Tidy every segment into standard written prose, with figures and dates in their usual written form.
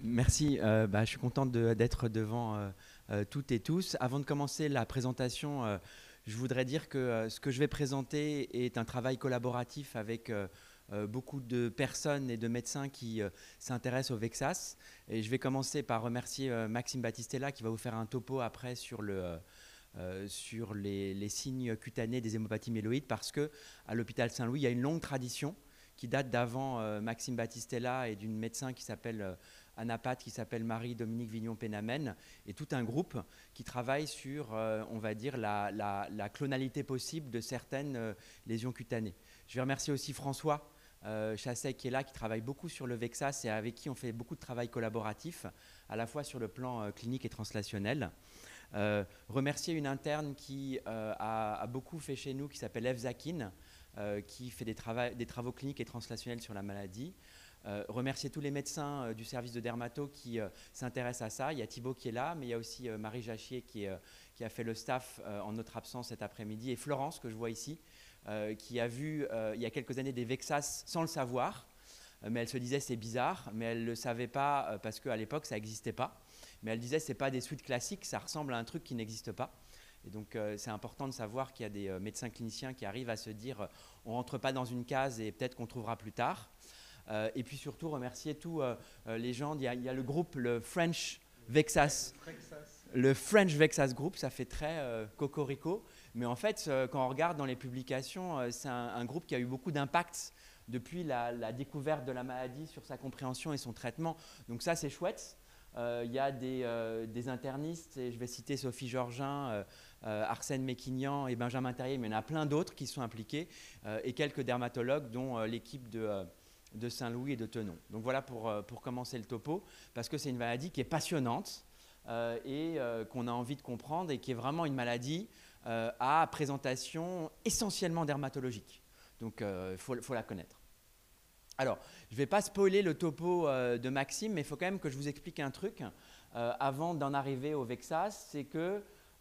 Merci, je suis content d'être devant toutes et tous. Avant de commencer la présentation, je voudrais dire que ce que je vais présenter est un travail collaboratif avec beaucoup de personnes et de médecins qui s'intéressent au Vexas. Et je vais commencer par remercier Maxime Battistella qui va vous faire un topo après sur les signes cutanés des hémopathies myéloïdes, parce qu'à l'hôpital Saint-Louis, il y a une longue tradition qui date d'avant Maxime Battistella et d'une médecin qui s'appelle Anapathe, qui s'appelle Marie-Dominique Vignon-Pénamène, et tout un groupe qui travaille sur, on va dire, la clonalité possible de certaines lésions cutanées. Je vais remercier aussi François Chasset qui est là, qui travaille beaucoup sur le Vexas et avec qui on fait beaucoup de travail collaboratif, à la fois sur le plan clinique et translationnel. Remercier une interne qui a beaucoup fait chez nous, qui s'appelle Eve Zakin, qui fait des travaux cliniques et translationnels sur la maladie. Remercier tous les médecins du service de dermato qui s'intéressent à ça. Il y a Thibaut qui est là, mais il y a aussi Marie Jachier qui a fait le staff en notre absence cet après-midi, et Florence, que je vois ici, qui a vu il y a quelques années des Vexas sans le savoir, mais elle se disait c'est bizarre, mais elle ne le savait pas parce qu'à l'époque ça n'existait pas. Mais elle disait c'est pas des suites classiques, ça ressemble à un truc qui n'existe pas. Et donc c'est important de savoir qu'il y a des médecins cliniciens qui arrivent à se dire on ne rentre pas dans une case et peut-être qu'on trouvera plus tard. Et puis surtout remercier tous les gens. Il y a le groupe, le French Vexas. Le French Vexas Group, ça fait très cocorico. Mais en fait, quand on regarde dans les publications, c'est un groupe qui a eu beaucoup d'impact depuis la découverte de la maladie sur sa compréhension et son traitement. Donc ça, c'est chouette. Il y a des internistes, et je vais citer Sophie Georgin, Arsène Méquignan et Benjamin Terrier, mais il y en a plein d'autres qui sont impliqués, et quelques dermatologues, dont l'équipe de Saint-Louis et de Tenon. Donc voilà pour commencer le topo, parce que c'est une maladie qui est passionnante et qu'on a envie de comprendre, et qui est vraiment une maladie à présentation essentiellement dermatologique. Donc il faut la connaître. Alors, je ne vais pas spoiler le topo de Maxime, mais il faut quand même que je vous explique un truc avant d'en arriver au Vexas. C'est que,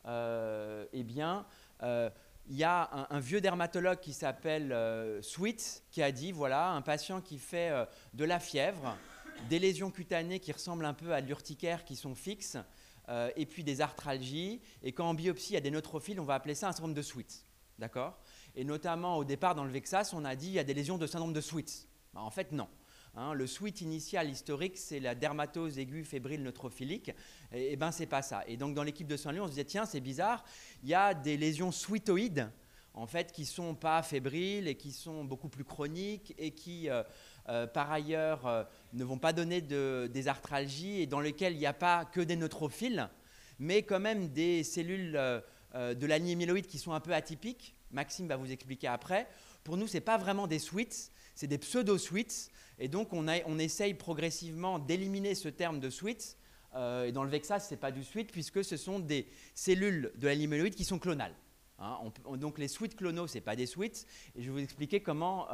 il y a un vieux dermatologue qui s'appelle Sweet qui a dit, voilà, un patient qui fait de la fièvre, des lésions cutanées qui ressemblent un peu à de l'urticaire qui sont fixes, et puis des arthralgies. Et quand en biopsie, il y a des neutrophiles, on va appeler ça un syndrome de Sweet. D'accord ? Et notamment, au départ, dans le Vexas, on a dit il y a des lésions de syndrome de Sweet. En fait, non. Le Sweet initial historique, c'est la dermatose aiguë fébrile neutrophilique. Et ben, c'est pas ça. Et donc, dans l'équipe de Saint-Louis, on se disait, tiens, c'est bizarre, il y a des lésions sweetoïdes, en fait, qui sont pas fébriles et qui sont beaucoup plus chroniques et qui, par ailleurs, ne vont pas donner des arthralgies, et dans lesquelles il n'y a pas que des neutrophiles, mais quand même des cellules de la lignée myéloïde qui sont un peu atypiques. Maxime va vous expliquer après. Pour nous, ce n'est pas vraiment des sweets, c'est des pseudo-sweets. Et donc, on essaye progressivement d'éliminer ce terme de sweets. Et dans le Vexas, ce n'est pas du sweet, puisque ce sont des cellules de la lignée myéloïde qui sont clonales. Donc, les sweets clonaux, ce n'est pas des sweets. Et je vais vous expliquer comment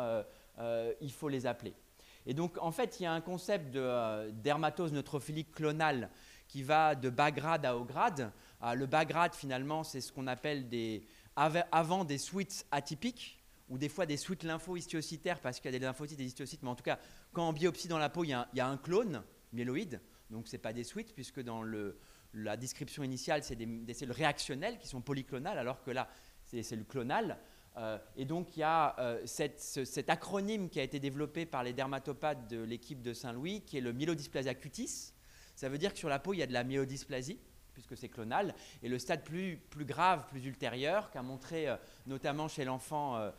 il faut les appeler. Et donc, en fait, il y a un concept de dermatose neutrophilique clonale qui va de bas grade à haut grade. Le bas grade, finalement, c'est ce qu'on appelle avant des sweets atypiques, ou des fois des suites lympho-histiocytaires, parce qu'il y a des lymphocytes et des histiocytes, mais en tout cas, quand on biopsie dans la peau, il y a un clone myéloïde, donc ce n'est pas des suites, puisque dans la description initiale, c'est des cellules réactionnelles qui sont polyclonales, alors que là, c'est des cellules clonales. Et donc, il y a cet acronyme qui a été développé par les dermatopathes de l'équipe de Saint-Louis, qui est le myélodysplasia cutis. Ça veut dire que sur la peau, il y a de la myélodysplasie, puisque c'est clonal. Et le stade plus grave, plus ultérieur, qu'a montré notamment chez l'enfant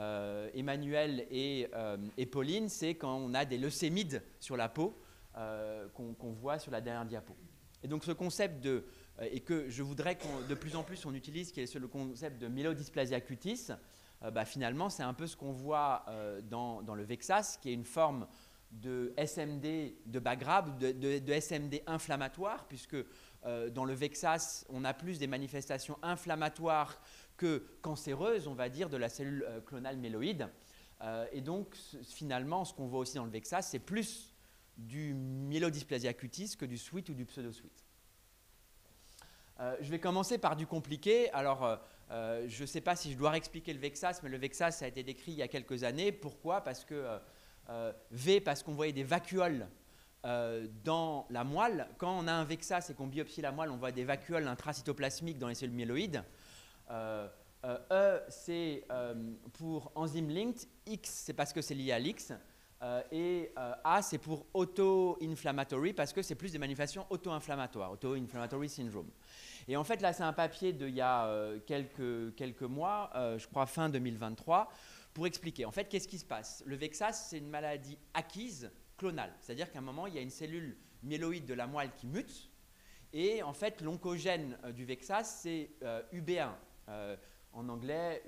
Emmanuel et Pauline, c'est quand on a des leucémides sur la peau qu'on voit sur la dernière diapo. Et donc ce concept et que je voudrais que de plus en plus on utilise, qui est le concept de myélodysplasia cutis, finalement c'est un peu ce qu'on voit dans le Vexas, qui est une forme de SMD de bas grade, de SMD inflammatoire, puisque dans le Vexas, on a plus des manifestations inflammatoires que cancéreuses, on va dire, de la cellule clonale myéloïde. Et donc, finalement, ce qu'on voit aussi dans le Vexas, c'est plus du myélodysplasia cutis que du sweet ou du pseudo-sweet. Je vais commencer par du compliqué. Alors, je ne sais pas si je dois expliquer le Vexas, mais le Vexas a été décrit il y a quelques années. Pourquoi ? Parce que parce qu'on voyait des vacuoles dans la moelle. Quand on a un VEXAS et qu'on biopsie la moelle, on voit des vacuoles intracytoplasmiques dans les cellules myéloïdes. E, c'est pour enzyme linked. X, c'est parce que c'est lié à l'X. Et A, c'est pour auto-inflammatory parce que c'est plus des manifestations auto-inflammatoires, auto-inflammatory syndrome. Et en fait, là, c'est un papier d'il y a quelques mois, je crois fin 2023, pour expliquer. En fait, qu'est-ce qui se passe? Le VEXAS, c'est une maladie acquise clonale. C'est-à-dire qu'à un moment, il y a une cellule myéloïde de la moelle qui mute. Et en fait, l'oncogène du VEXAS, c'est UB1. En anglais,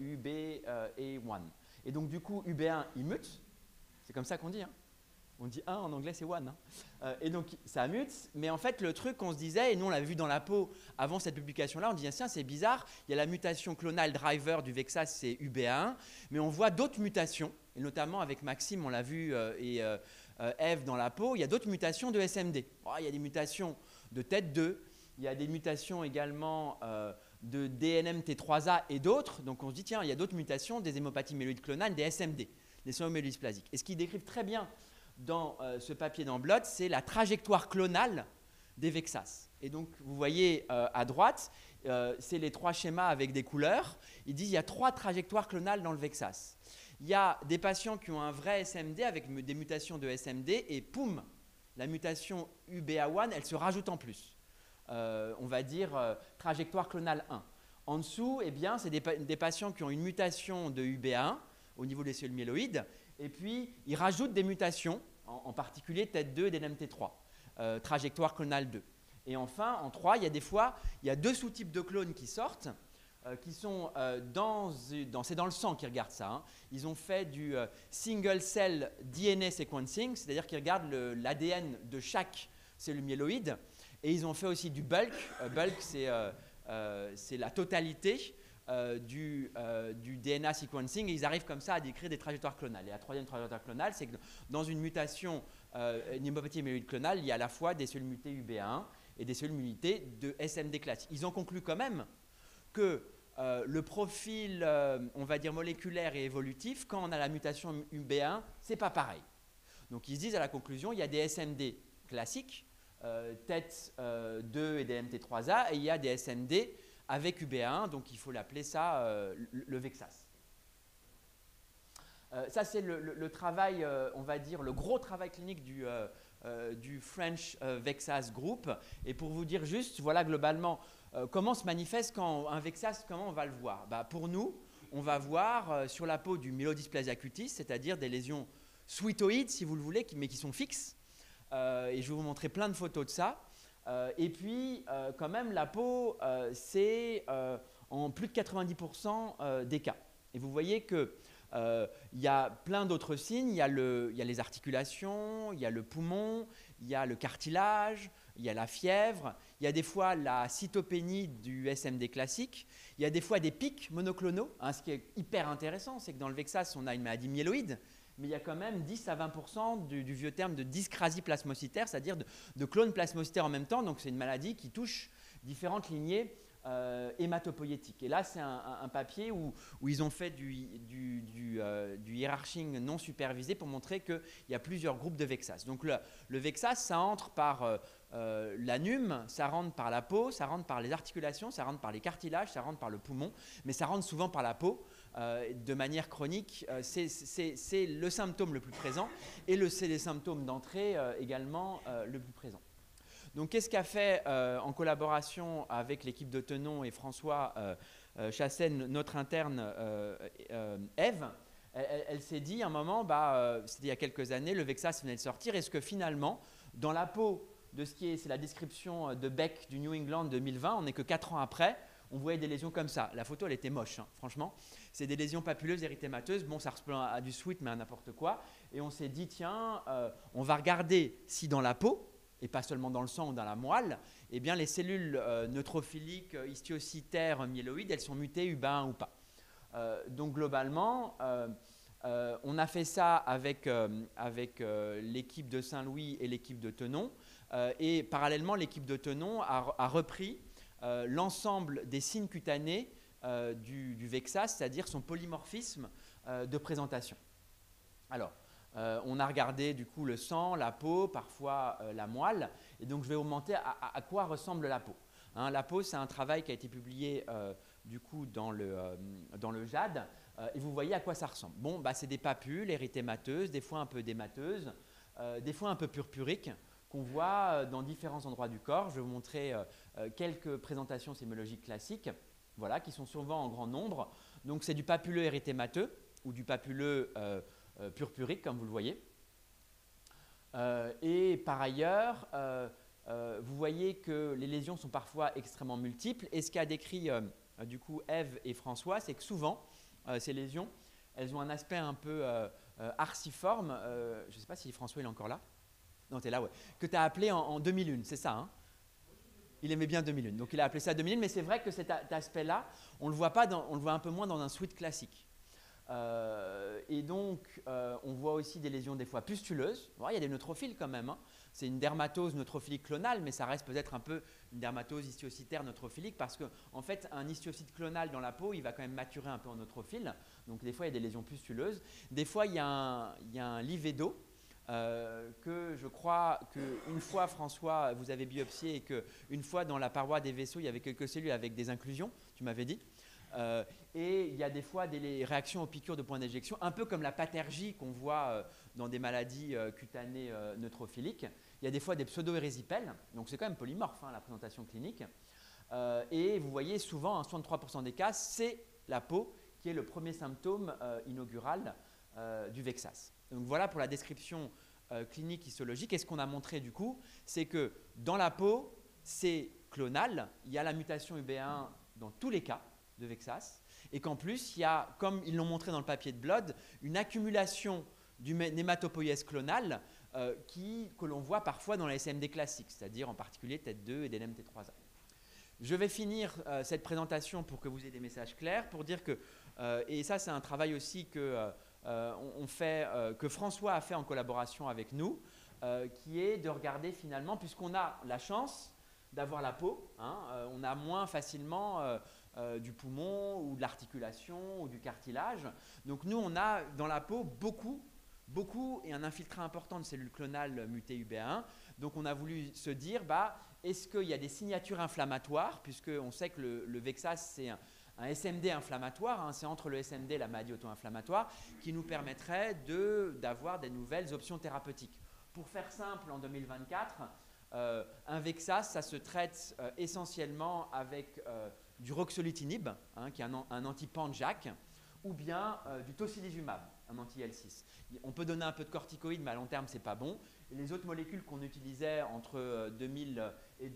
UB1. Et donc, du coup, UB1, il mute. C'est comme ça qu'on dit. Hein. On dit 1 en anglais, c'est 1. Hein. Et donc, ça mute. Mais en fait, le truc qu'on se disait, et nous, on l'avait vu dans la peau avant cette publication-là, on disait, tiens, c'est bizarre, il y a la mutation clonale driver du VEXAS, c'est UB1, mais on voit d'autres mutations, et notamment avec Maxime, on l'a vu, et Eve dans la peau, il y a d'autres mutations de SMD. Oh, il y a des mutations de TET2, il y a des mutations également de DNMT3A et d'autres. Donc, on se dit, tiens, il y a d'autres mutations des hémopathies myéloïdes clonales, des SMD. Des syndromes Et ce qu'ils décrivent très bien dans ce papier dans Blood, c'est la trajectoire clonale des VEXAS. Et donc, vous voyez à droite, c'est les 3 schémas avec des couleurs. Ils disent qu'il y a 3 trajectoires clonales dans le VEXAS. Il y a des patients qui ont un vrai SMD avec des mutations de SMD et poum, la mutation UBA1, elle se rajoute en plus. On va dire trajectoire clonale 1. En dessous, eh bien, c'est des patients qui ont une mutation de UBA1 au niveau des cellules myéloïdes, et puis ils rajoutent des mutations, en particulier TET2 et DNMT3, trajectoire clonale 2. Et enfin, en 3, il y a 2 sous-types de clones qui sortent, qui sont c'est dans le sang qu'ils regardent ça. Hein. Ils ont fait du single cell DNA sequencing, c'est-à-dire qu'ils regardent l'ADN de chaque cellule myéloïde, et ils ont fait aussi du bulk. Bulk, c'est la totalité du DNA sequencing, et ils arrivent comme ça à décrire des trajectoires clonales. Et la troisième trajectoire clonale, c'est que dans une mutation, une hémopathie myéloïde clonale, il y a à la fois des cellules mutées UB1 et des cellules mutées de SMD classique. Ils ont conclu quand même que le profil, on va dire moléculaire et évolutif, quand on a la mutation UB1, c'est pas pareil. Donc ils se disent à la conclusion, il y a des SMD classiques, TET2 et des MT3A, et il y a des SMD avec UB1, donc il faut l'appeler ça le VEXAS. Ça, c'est le travail, on va dire, le gros travail clinique du French VEXAS Group. Et pour vous dire juste, voilà globalement, comment se manifeste quand un VEXAS, comment on va le voir? Pour nous, on va voir sur la peau du myélodysplasia cutis, c'est-à-dire des lésions sweetoïdes, si vous le voulez, mais qui sont fixes. Et je vais vous montrer plein de photos de ça. Et puis, quand même, la peau, c'est en plus de 90% des cas. Et vous voyez qu'il y a plein d'autres signes. Il y a les articulations, il y a le poumon, il y a le cartilage, il y a la fièvre, il y a des fois la cytopénie du SMD classique, il y a des fois des pics monoclonaux. Hein, ce qui est hyper intéressant, c'est que dans le VEXAS, on a une maladie myéloïde, mais il y a quand même 10 à 20% du vieux terme de dyscrasie plasmocytaire, c'est-à-dire de clones plasmocytaires en même temps. Donc, c'est une maladie qui touche différentes lignées hématopoïétiques. Et là, c'est un papier où ils ont fait du hierarching non supervisé pour montrer qu'il y a plusieurs groupes de VEXAS. Donc, le VEXAS, ça entre par l'anum, ça rentre par la peau, ça rentre par les articulations, ça rentre par les cartilages, ça rentre par le poumon, mais ça rentre souvent par la peau. De manière chronique, c'est le symptôme le plus présent et c'est les symptômes d'entrée également le plus présent. Donc, qu'est-ce qu'a fait en collaboration avec l'équipe de Tenon et François Chassaigne, notre interne Eve, elle s'est dit à un moment, c'était il y a quelques années, le VEXAS venait de sortir, est-ce que finalement, dans la peau de ce qui est, c'est la description de Beck du New England 2020, on n'est que 4 ans après, on voyait des lésions comme ça. La photo, elle était moche, hein, franchement. C'est des lésions papuleuses érythémateuses. Bon, ça ressemble à du sweat, mais à n'importe quoi. Et on s'est dit, tiens, on va regarder si dans la peau, et pas seulement dans le sang ou dans la moelle, eh bien, les cellules neutrophiliques, histiocytaires, myéloïdes, elles sont mutées UBA1 ou pas. Donc, globalement, on a fait ça avec l'équipe de Saint-Louis et l'équipe de Tenon. Et parallèlement, l'équipe de Tenon a repris l'ensemble des signes cutanés du VEXAS, c'est-à-dire son polymorphisme de présentation. Alors, On a regardé du coup le sang, la peau, parfois la moelle. Et donc je vais vous montrer à quoi ressemble la peau. Hein, la peau, c'est un travail qui a été publié du coup dans le JAD. Et vous voyez à quoi ça ressemble. Bon, bah, c'est des papules érythémateuses, des fois un peu démateuses, des fois un peu purpuriques, qu'on voit dans différents endroits du corps. Je vais vous montrer quelques présentations sémiologiques classiques, voilà, qui sont souvent en grand nombre. Donc c'est du papuleux érythémateux ou du papuleux purpurique, comme vous le voyez. Et par ailleurs, vous voyez que les lésions sont parfois extrêmement multiples. Et ce qu'a décrit du coup Ève et François, c'est que souvent, ces lésions, elles ont un aspect un peu arciforme. Je ne sais pas si François il est encore là. Non, tu es là, ouais. Que tu as appelé en 2001, c'est ça, hein? Il aimait bien 2001. Donc il a appelé ça 2001, mais c'est vrai que cet aspect-là, on le voit un peu moins dans un suite classique. Et donc, on voit aussi des lésions des fois pustuleuses. Bon, il y a des neutrophiles quand même. Hein. C'est une dermatose neutrophilique clonale, mais ça reste peut-être un peu une dermatose histiocytaire neutrophilique parce qu'en en fait, un histiocyte clonal dans la peau, il va quand même maturer un peu en neutrophile. Donc, des fois, il y a des lésions pustuleuses. Des fois, il y a un livédo que je crois qu'une fois, François, vous avez biopsié et qu'une fois, dans la paroi des vaisseaux, il y avait quelques cellules avec des inclusions, tu m'avais dit. Et il y a des fois des réactions aux piqûres de points d'injection, un peu comme la pathérgie qu'on voit dans des maladies cutanées neutrophiliques. Il y a des fois des pseudo-érysipèles, donc c'est quand même polymorphe hein, la présentation clinique. Et vous voyez souvent, 63% des cas, c'est la peau qui est le premier symptôme inaugural du VEXAS. Donc voilà pour la description clinique histologique. Et ce qu'on a montré du coup, c'est que dans la peau, c'est clonal, il y a la mutation UB1 dans tous les cas de VEXAS, et qu'en plus, il y a, comme ils l'ont montré dans le papier de Blood, une accumulation du nématopoïèse clonal que l'on voit parfois dans les SMD classiques, c'est-à-dire en particulier TET2 et des NMT3A. Je vais finir cette présentation pour que vous ayez des messages clairs, pour dire que, et ça c'est un travail aussi que François a fait en collaboration avec nous, qui est de regarder finalement, puisqu'on a la chance d'avoir la peau, hein, on a moins facilement du poumon ou de l'articulation ou du cartilage. Donc nous, on a dans la peau beaucoup et un infiltrat important de cellules clonales mutées UB1. Donc on a voulu se dire, bah, est-ce qu'il y a des signatures inflammatoires, puisqu'on sait que le VEXAS, c'est un SMD inflammatoire, hein, c'est entre le SMD et la maladie auto-inflammatoire, qui nous permettrait d'avoir des nouvelles options thérapeutiques. Pour faire simple, en 2024, un VEXAS, ça se traite essentiellement avec du ruxolitinib, hein, qui est un anti-pan-JAK, ou bien du tocilizumab, un anti-L6. On peut donner un peu de corticoïdes, mais à long terme, ce n'est pas bon. Et les autres molécules qu'on utilisait entre 2020 et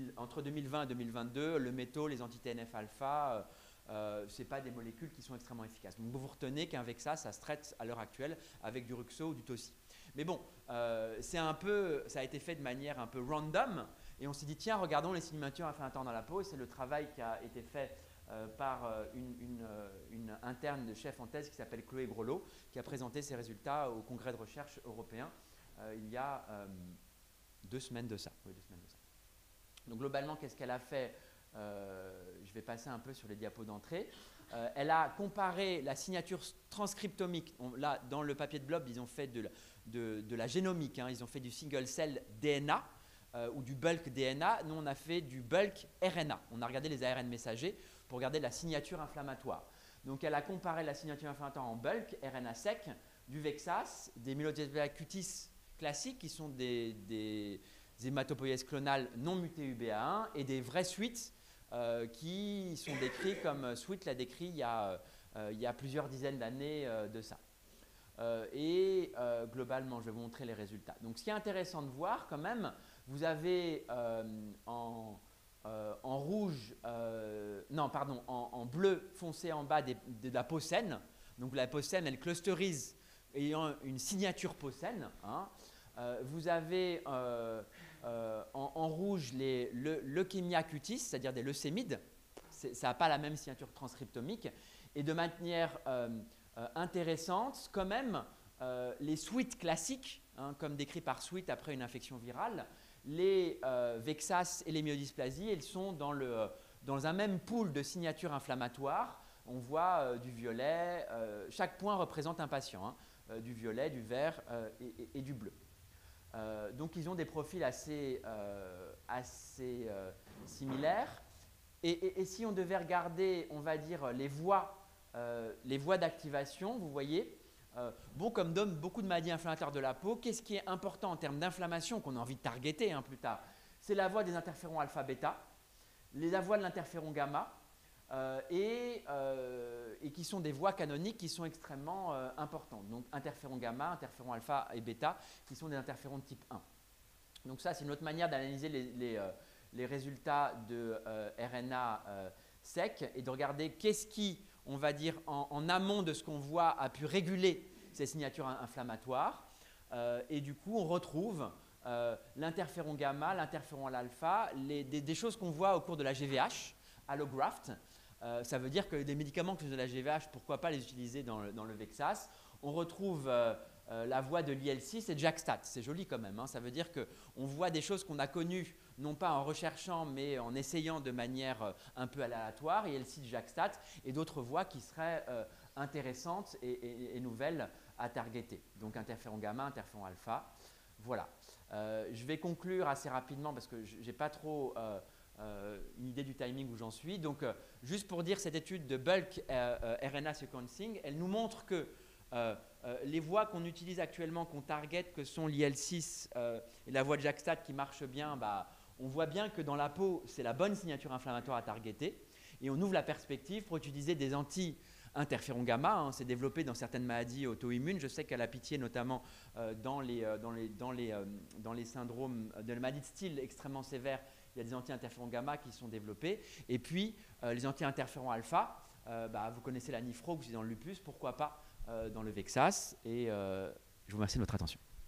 2022, le métaux, les anti-TNF-alpha, ce n'est pas des molécules qui sont extrêmement efficaces. Donc vous retenez qu'un VEXAS, ça se traite à l'heure actuelle avec du ruxo ou du toci. Mais bon, ça a été fait de manière un peu random. Et on s'est dit, tiens, regardons les signatures inflammatoires dans la peau. Et c'est le travail qui a été fait par une interne de chef en thèse qui s'appelle Chloé Grelot, qui a présenté ses résultats au congrès de recherche européen il y a 2 semaines de ça. Oui, 2 semaines de ça. Donc globalement, qu'est-ce qu'elle a fait? Je vais passer un peu sur les diapos d'entrée. Elle a comparé la signature transcriptomique. Là, dans le papier de Blob, ils ont fait de la génomique. Hein, ils ont fait du single cell DNA ou du bulk DNA. Nous, on a fait du bulk RNA. On a regardé les ARN messagers pour regarder la signature inflammatoire. Donc, elle a comparé la signature inflammatoire en bulk, RNA sec, du VEXAS, des myelodysplasia cutis classiques qui sont des hématopoïèses clonales non mutées UBA1 et des vraies suites qui sont décrits comme Sweet l'a décrit il y a plusieurs dizaines d'années de ça. Globalement, je vais vous montrer les résultats. Donc, ce qui est intéressant de voir quand même, vous avez en rouge, en bleu foncé en bas de la peau saine. Donc, la peau saine, elle clusterise ayant une signature peau saine. Hein. Vous avez en rouge les leukémia cutis, c'est-à-dire des leucémides. Ça n'a pas la même signature transcriptomique. Et de manière intéressante, quand même, les suites classiques, hein, comme décrit par Sweet après une infection virale, les VEXAS et les myelodysplasies, elles sont dans un même pool de signatures inflammatoires. On voit du violet, chaque point représente un patient. Hein. du violet, du vert et du bleu. Donc ils ont des profils assez similaires. Et si on devait regarder, on va dire, les voies d'activation, vous voyez, bon, comme donne beaucoup de maladies inflammatoires de la peau, qu'est-ce qui est important en termes d'inflammation qu'on a envie de targeter plus tard? C'est la voie des interférons alpha-bêta, la voie de l'interféron gamma, et qui sont des voies canoniques qui sont extrêmement importantes. Donc interféron gamma, interféron alpha et bêta, qui sont des interférons de type 1. Donc ça, c'est une autre manière d'analyser les résultats de RNA sec et de regarder qu'est-ce qui, on va dire, en amont de ce qu'on voit, a pu réguler ces signatures inflammatoires. Et du coup, on retrouve l'interféron gamma, l'interféron alpha, des choses qu'on voit au cours de la GVH, allograft. Ça veut dire que des médicaments que de la GVH, pourquoi pas les utiliser dans le VEXAS. On retrouve la voie de l'IL6 et de JAK-STAT. C'est joli quand même. Ça veut dire qu'on voit des choses qu'on a connues, non pas en recherchant, mais en essayant de manière un peu aléatoire, IL6, JAK-STAT, et d'autres voies qui seraient intéressantes et nouvelles à targeter. Donc interféron gamma, interféron alpha. Voilà. Je vais conclure assez rapidement parce que je n'ai pas trop une idée du timing où j'en suis. Donc, juste pour dire, cette étude de bulk RNA sequencing, elle nous montre que les voies qu'on utilise actuellement, qu'on target, que sont l'IL6 et la voie de JAK-STAT qui marche bien, on voit bien que dans la peau, c'est la bonne signature inflammatoire à targeter. Et on ouvre la perspective pour utiliser des anti-interféron gamma. C'est développé dans certaines maladies auto-immunes. Je sais qu'à la Pitié, notamment dans les syndromes de la maladie de Steele extrêmement sévères, il y a des anti-interférons gamma qui sont développés. Et puis, les anti-interférons alpha, vous connaissez la nifro, vous êtes dans le lupus, pourquoi pas dans le VEXAS. Et je vous remercie de votre attention.